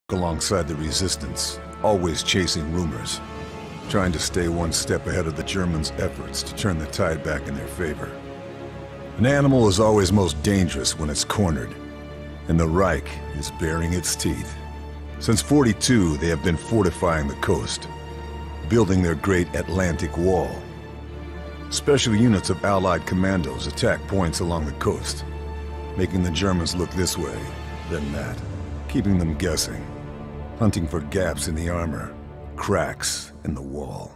alongside the resistance, always chasing rumors, trying to stay one step ahead of the Germans' efforts to turn the tide back in their favor. An animal is always most dangerous when it's cornered, and the Reich is baring its teeth. Since '42, they have been fortifying the coast, building their great Atlantic Wall. Special units of Allied commandos attack points along the coast, making the Germans look this way, then that, keeping them guessing, hunting for gaps in the armor, cracks in the wall.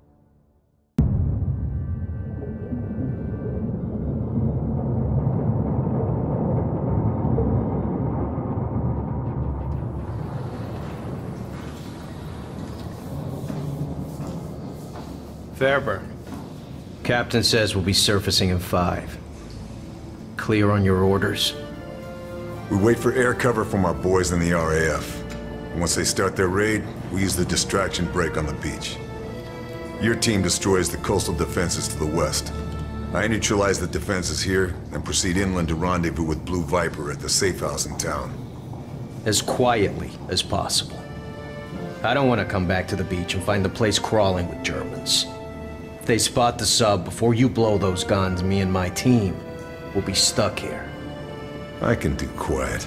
Fairburne. Captain says we'll be surfacing in 5. Clear on your orders? We wait for air cover from our boys in the RAF. And once they start their raid, we use the distraction break on the beach. Your team destroys the coastal defenses to the west. I neutralize the defenses here and proceed inland to rendezvous with Blue Viper at the safe house in town. As quietly as possible. I don't want to come back to the beach and find the place crawling with Germans. If they spot the sub before you blow those guns, me and my team will be stuck here. I can do quiet.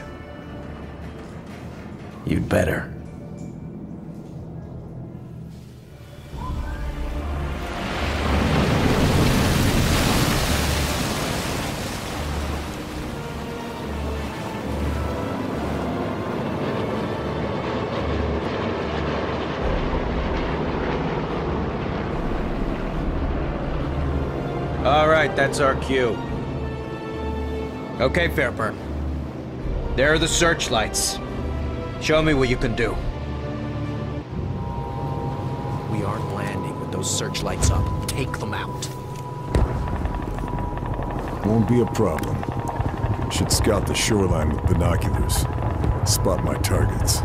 You'd better. All right, that's our cue. Okay, Fairburne. There are the searchlights. Show me what you can do. We aren't landing with those searchlights up. Take them out. Won't be a problem. Should scout the shoreline with binoculars. Spot my targets.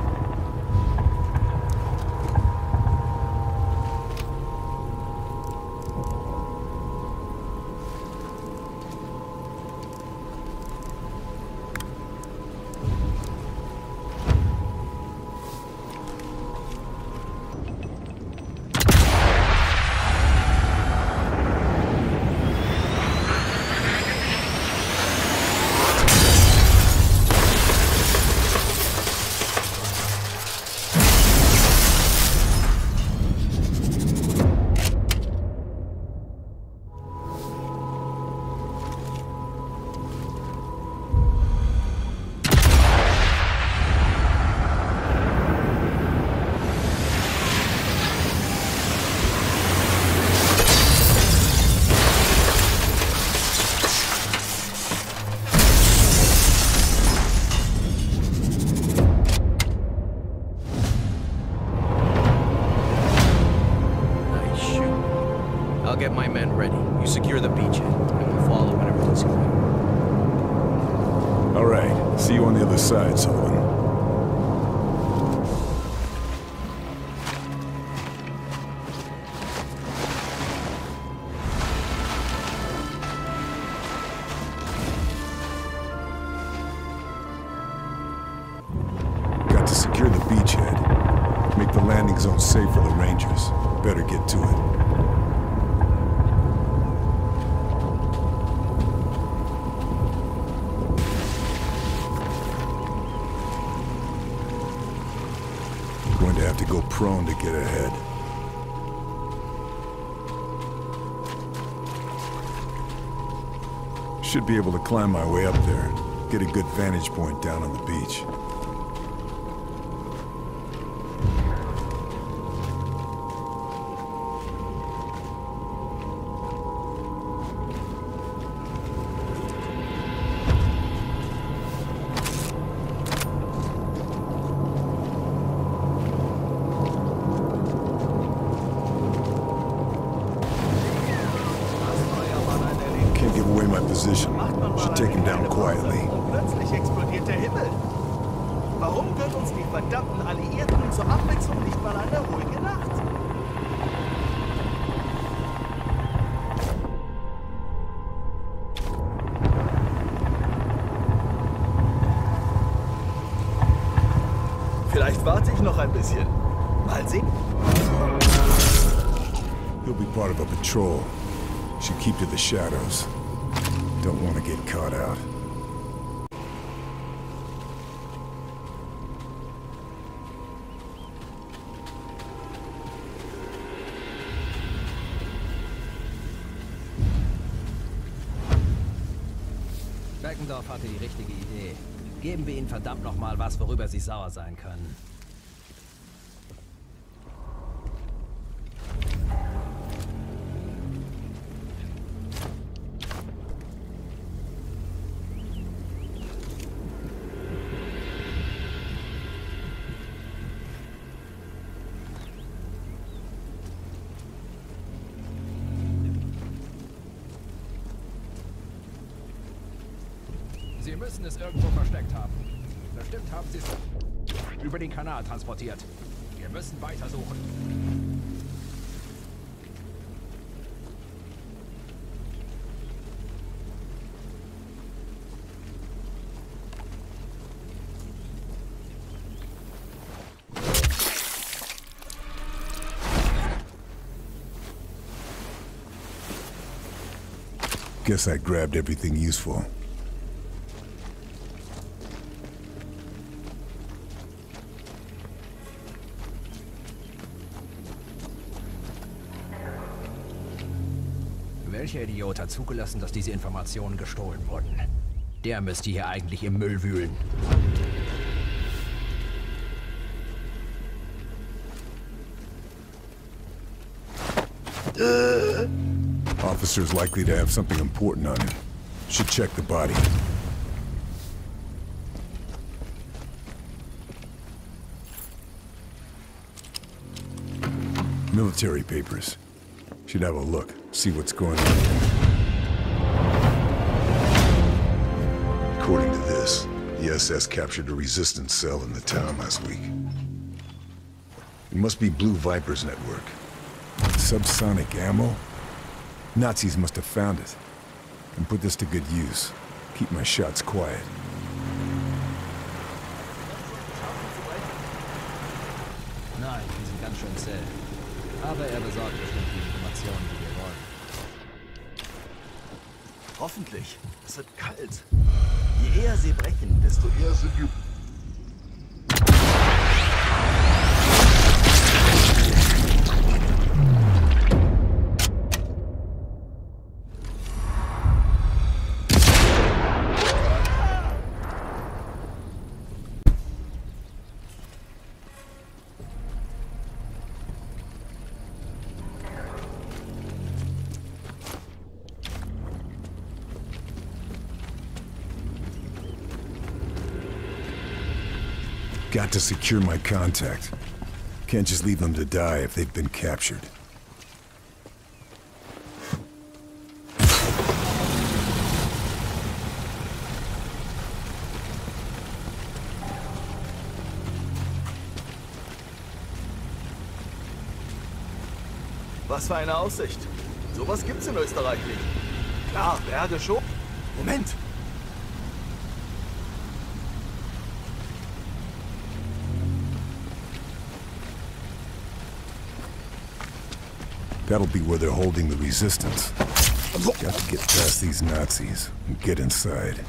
Get my men ready. You secure the beachhead, and we'll follow when everyone's clear. All right. See you on the other side, Sullivan. Got to secure the beachhead. Make the landing zone safe for the Rangers. Better get to it. Going to have to go prone to get ahead. Should be able to climb my way up there. Get a good vantage point down on the beach. Position. Should take him down quietly. Plötzlich explodiert der Himmel. Warum gönnt uns die verdammten Alliierten zur Abwechslung nicht mal eine ruhige Nacht? Vielleicht warte ich noch ein bisschen. Mal sehen. You'll be part of a patrol. Should keep to the shadows. Don't want to get caught out. Beckendorf hatte die richtige Idee. Geben wir ihnen verdammt nochmal was, worüber sie sauer sein können. Sie müssen es irgendwo versteckt haben. Bestimmt haben Sie es über den Kanal transportiert. Wir müssen weitersuchen. Guess I grabbed everything useful. Welcher Idiot hat zugelassen, dass diese Informationen gestohlen wurden? Der müsste hier eigentlich im Müll wühlen. Officer's likely to have something important on him. Should check the body. Military papers. Should have a look, see what's going on. According to this, the SS captured a resistance cell in the town last week. It must be Blue Viper's network. Subsonic ammo? Nazis must have found it and put this to good use. Keep my shots quiet. Nein, die sind ganz schön zäh. Aber er besorgt bestimmt die Informationen, die wir wollen. Hoffentlich. Es wird kalt. Je eher sie brechen, desto eher sind wir... Got to secure my contact. Can't just leave them to die if they've been captured. Was für eine Aussicht. Sowas gibt's in Österreich nicht. Klar, Berge schon. Moment. That'll be where they're holding the resistance. Got to get past these Nazis and get inside.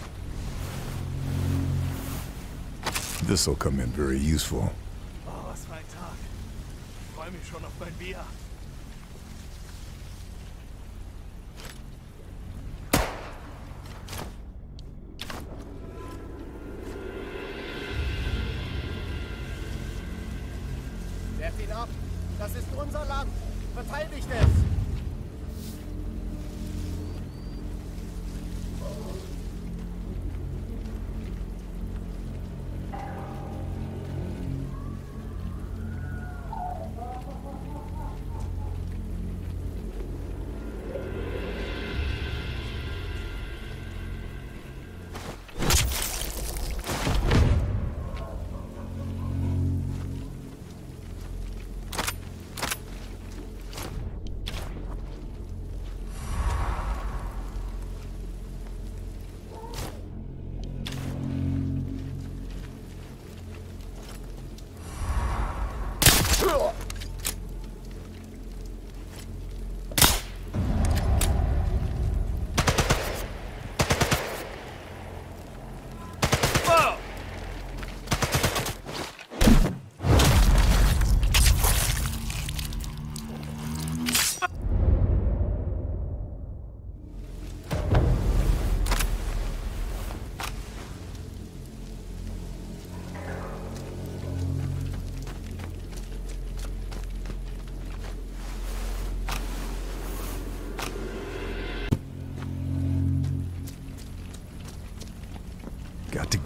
This'll come in very useful. Oh, was für ein Tag. Ich freue mich schon auf mein Bier. Werft ihn ab! Das ist unser Land! Verteidigt es!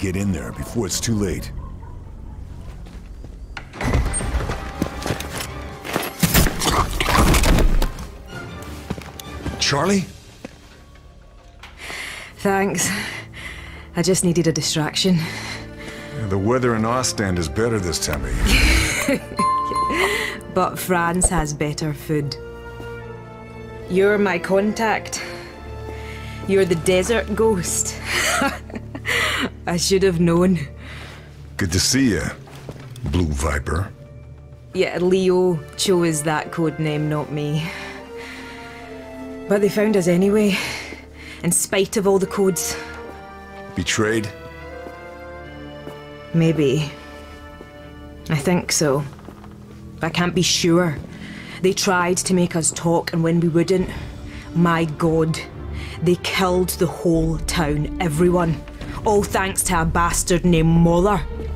get in there before it's too late. Charlie? Thanks. I just needed a distraction. Yeah, the weather in Ostend is better this time of year. But France has better food. You're my contact. You're the desert ghost. I should have known. Good to see you, Blue Viper. Yeah, Leo chose that code name, not me. But they found us anyway, in spite of all the codes. Betrayed? Maybe. I think so. I can't be sure. They tried to make us talk, and when we wouldn't, my God, they killed the whole town, everyone. All thanks to a bastard named Moller.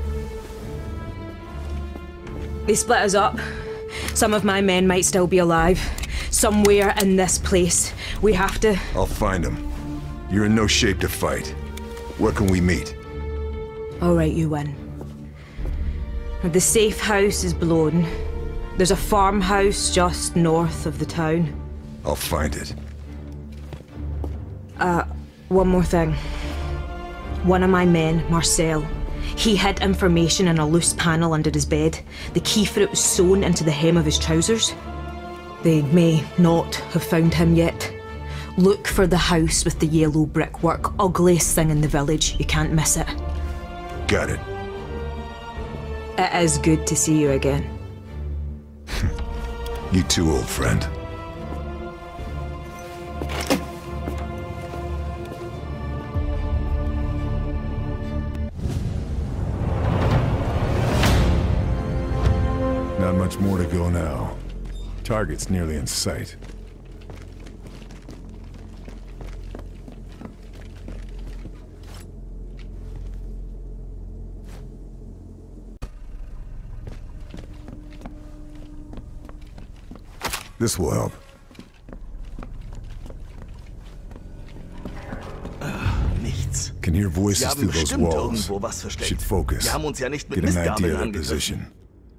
They split us up. Some of my men might still be alive. Somewhere in this place. We have to... I'll find them. You're in no shape to fight. Where can we meet? Alright, you win. The safe house is blown. There's a farmhouse just north of the town. I'll find it. One more thing. One of my men, Marcel, he hid information in a loose panel under his bed. The key for it was sewn into the hem of his trousers. They may not have found him yet. Look for the house with the yellow brickwork. Ugliest thing in the village. You can't miss it. Got it. It is good to see you again. You too, old friend. Not much more to go now. Target's nearly in sight. This will help. Nichts. Can hear voices Wir through haben those bestimmt walls. irgendwo was versteckt. Should focus. Wir haben uns ja nicht mit Get an idea Mistgabeln of their angegriffen. position.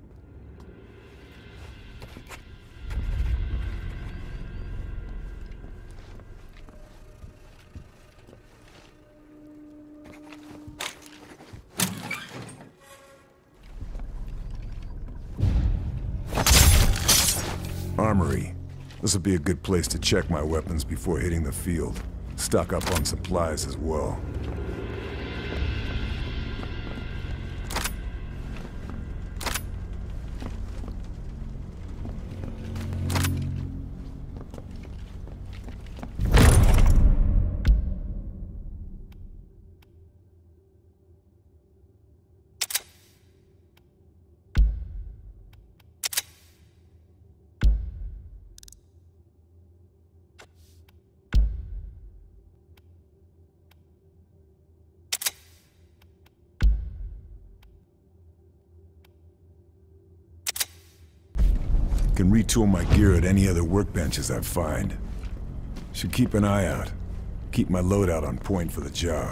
Armory. This would be a good place to check my weapons before hitting the field. Stock up on supplies as well. Can retool my gear at any other workbenches I find. Should keep an eye out. Keep my loadout on point for the job.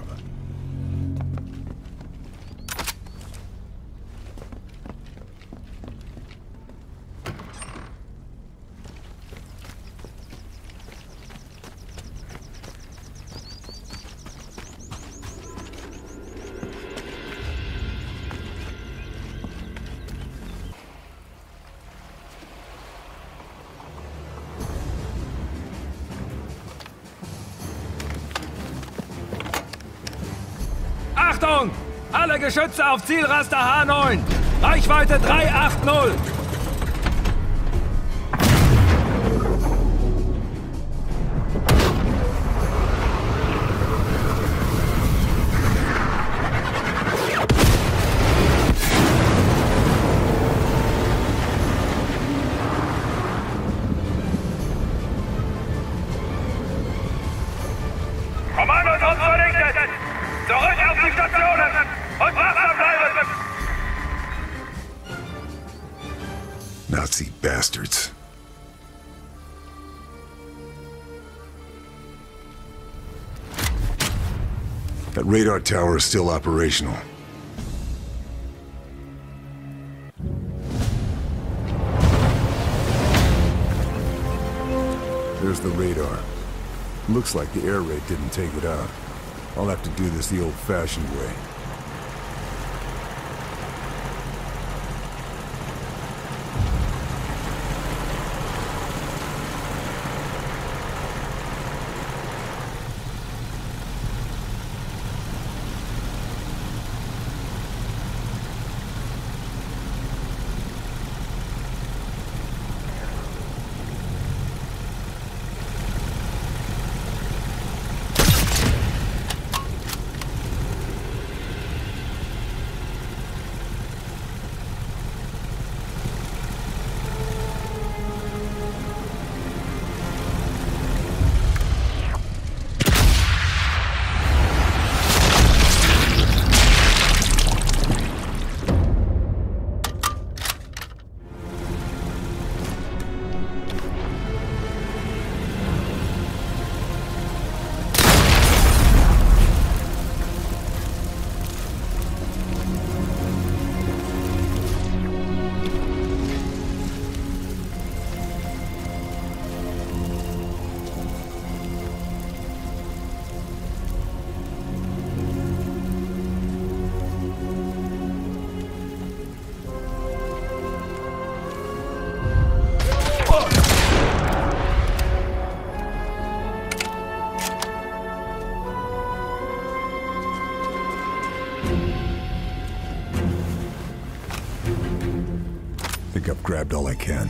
Achtung! Alle Geschütze auf Zielraster H9! Reichweite 380! Kommandos uns vernichtet! Zurück auf die Stationen! Und wachsam bleiben! Nazi bastards. That radar tower is still operational. There's the radar. Looks like the air raid didn't take it out. I'll have to do this the old-fashioned way. I've grabbed all I can.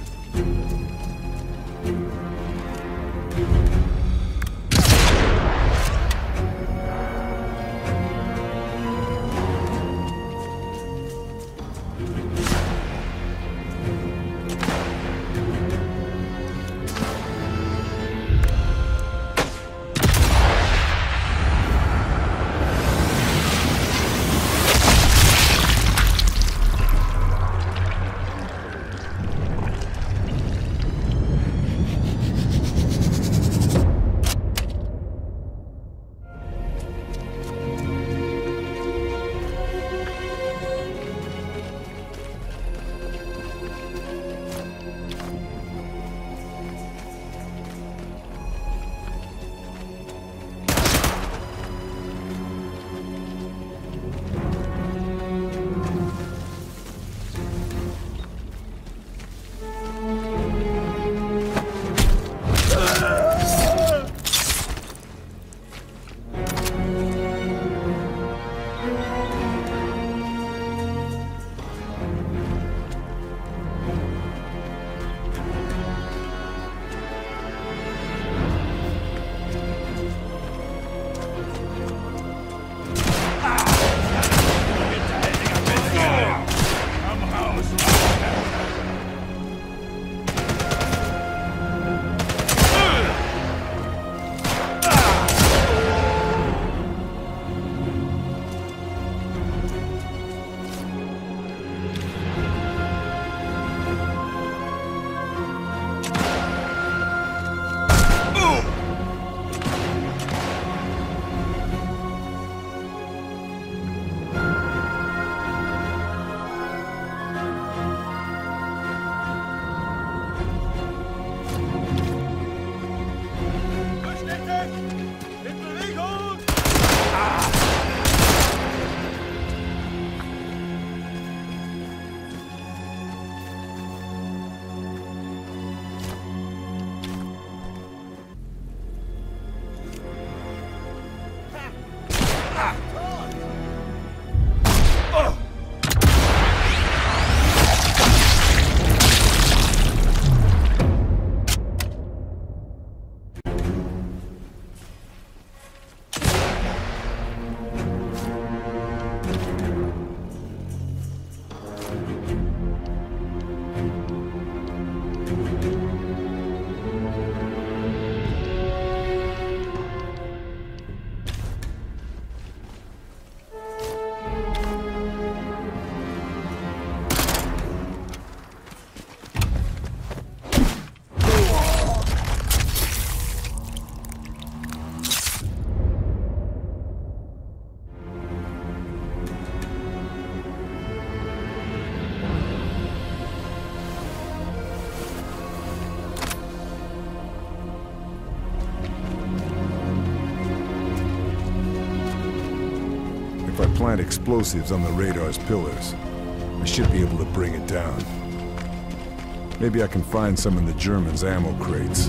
plant explosives on the radar's pillars. I should be able to bring it down. Maybe I can find some in the Germans' ammo crates.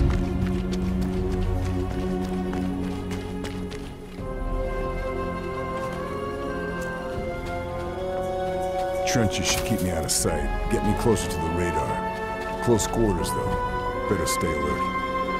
Trenches should keep me out of sight, get me closer to the radar. Close quarters, though. Better stay alert.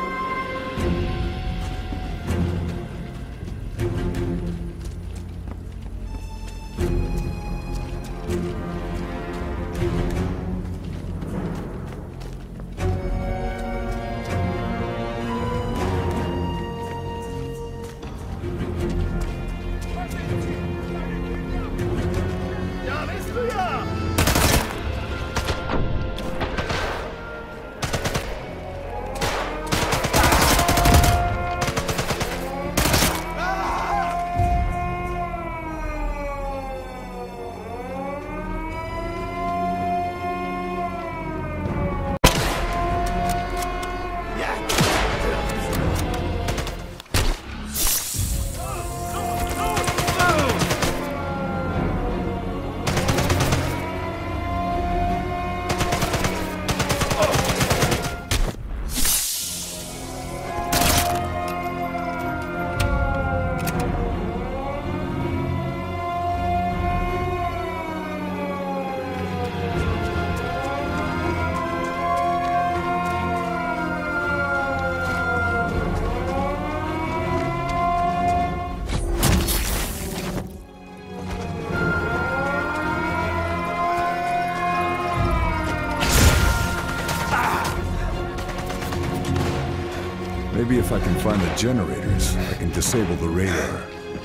Maybe if I can find the generators, I can disable the radar.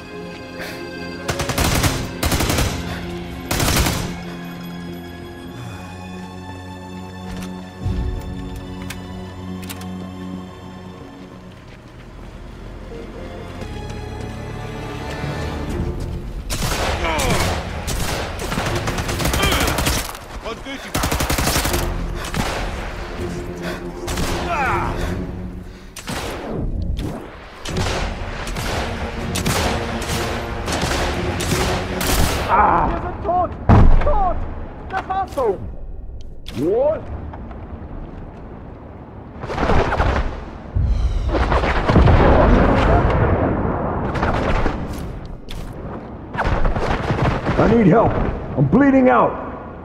I need help. I'm bleeding out.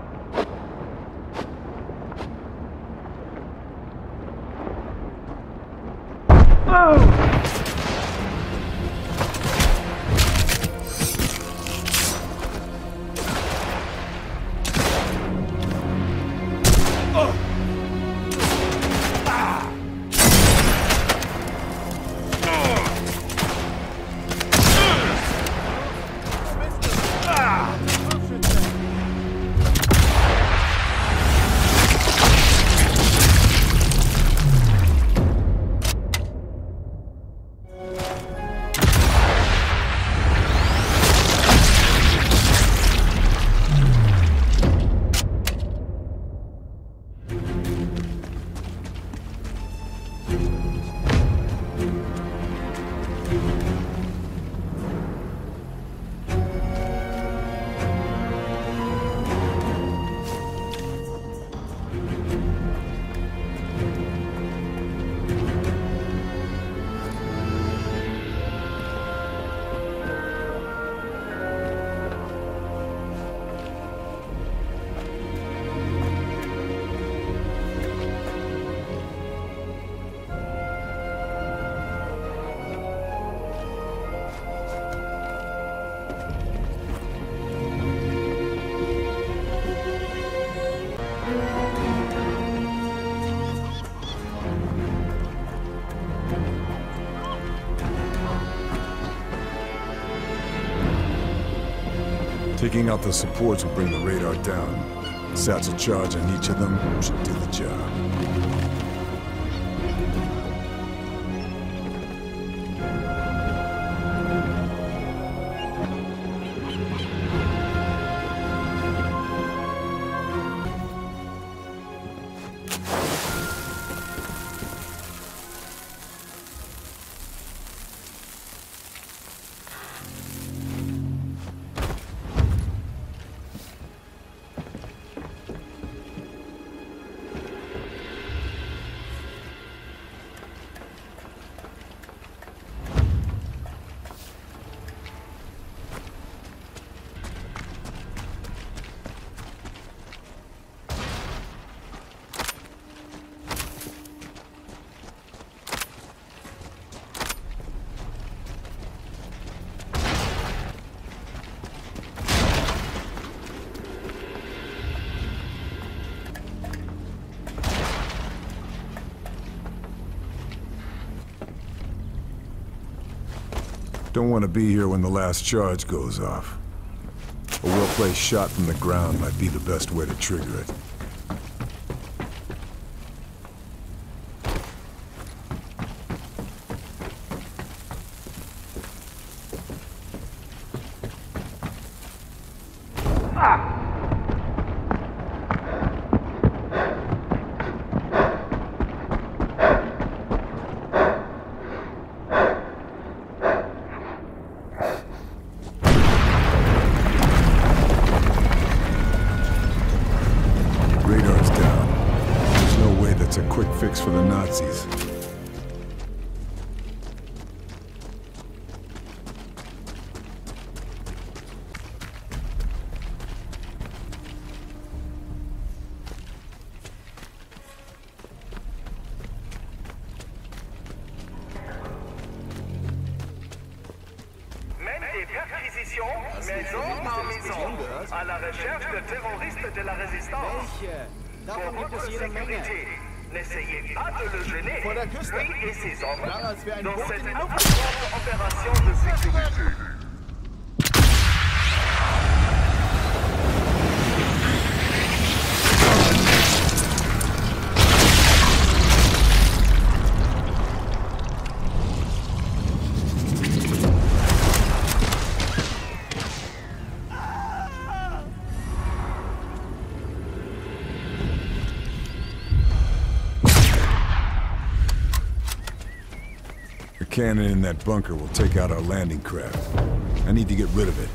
Taking out the supports will bring the radar down. Satchel charge on each of them should do the job. Don't want to be here when the last charge goes off. A well-placed shot from the ground might be the best way to trigger it. Radar's down. There's no way that's a quick fix for the Nazis. Mène des perquisitions, maison par maison, à la recherche de terroristes de la résistance. Davon Pour gibt es votre jede Menge. sécurité, n'essayez pas de le gêner, Vor der Küste. lui et ses hommes, Schneller als wir ein dans Boot cette in die Luft importante opération de sécurité. The cannon in that bunker will take out our landing craft. I need to get rid of it.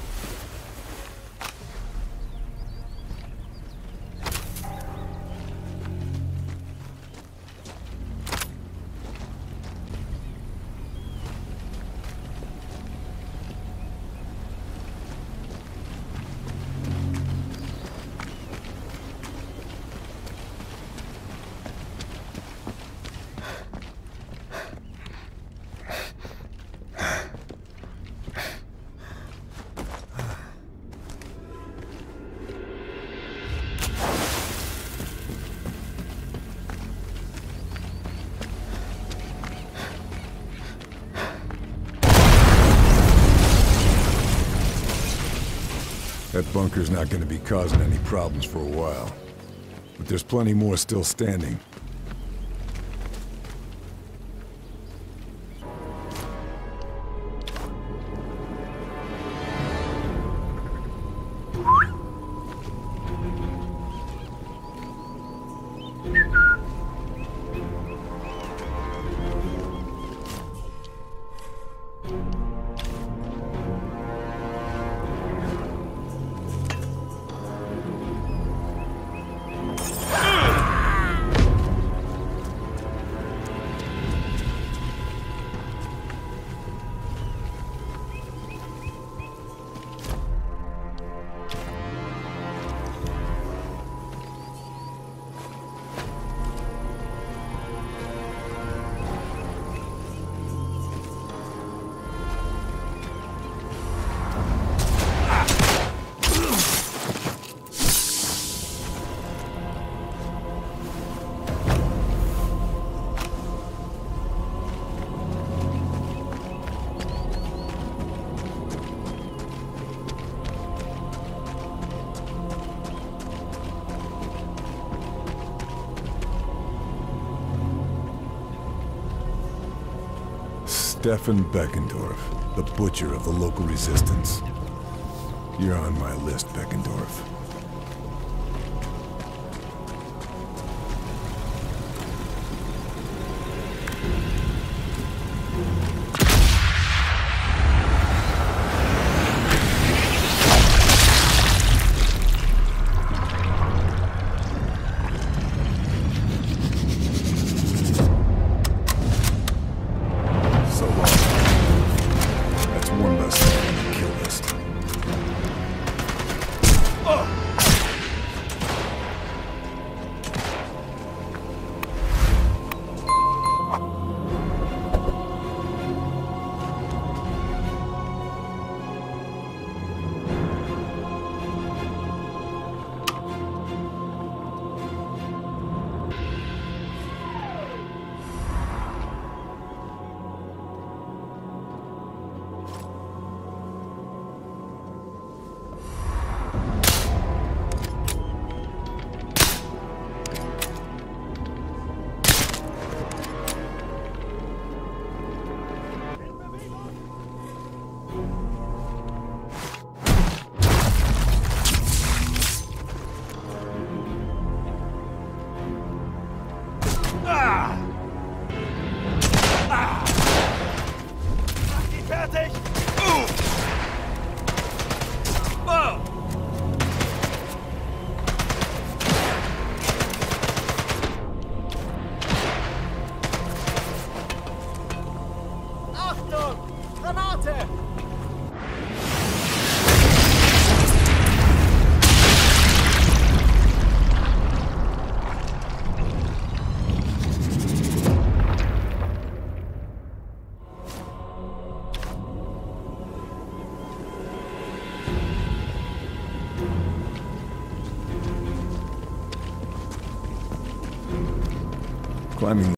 That bunker's not going to be causing any problems for a while. But there's plenty more still standing. Stefan Beckendorf, the butcher of the local resistance. You're on my list, Beckendorf. One less thing on the kill list. Climbing